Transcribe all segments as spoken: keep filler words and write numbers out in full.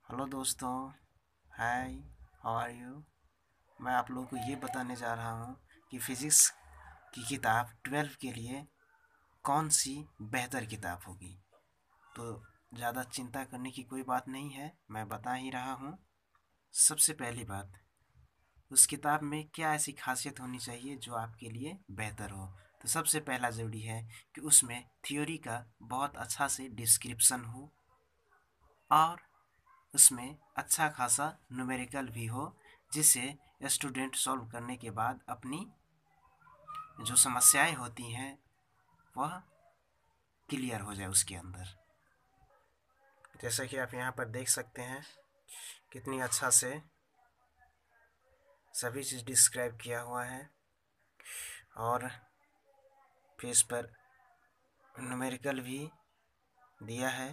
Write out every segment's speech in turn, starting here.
Hello दोस्तों। Hi, how are you. मैं आप लोगों को ये बताने जा रहा हूँ कि फिज़िक्स की किताब ट्वेल्व के लिए कौन सी बेहतर किताब होगी। तो ज़्यादा चिंता करने की कोई बात नहीं है, मैं बता ही रहा हूँ। सबसे पहली बात, उस किताब में क्या ऐसी खासियत होनी चाहिए जो आपके लिए बेहतर हो। तो सबसे पहला ज़रूरी है कि उसमें थ्योरी का बहुत अच्छा से डिस्क्रिप्शन हो और उसमें अच्छा खासा न्यूमेरिकल भी हो, जिसे स्टूडेंट सॉल्व करने के बाद अपनी जो समस्याएं होती हैं वह क्लियर हो जाए उसके अंदर। जैसा कि आप यहाँ पर देख सकते हैं कितनी अच्छा से सभी चीज़ डिस्क्राइब किया हुआ है और पेज पर न्यूमेरिकल भी दिया है।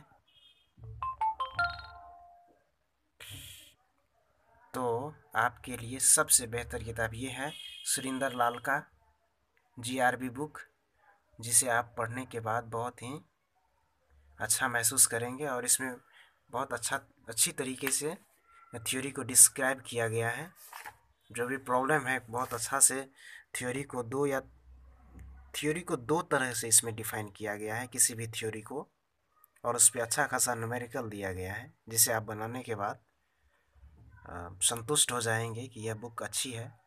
तो आपके लिए सबसे बेहतर किताब ये है सुरिंदर लाल का जीआरबी बुक, जिसे आप पढ़ने के बाद बहुत ही अच्छा महसूस करेंगे और इसमें बहुत अच्छा अच्छी तरीके से थ्योरी को डिस्क्राइब किया गया है। जो भी प्रॉब्लम है बहुत अच्छा से थ्योरी को दो या थ्योरी को दो तरह से इसमें डिफाइन किया गया है किसी भी थ्योरी को, और उस पर अच्छा खासा न्यूमेरिकल दिया गया है जिसे आप बनाने के बाद अ, संतुष्ट हो जाएंगे कि यह बुक अच्छी है।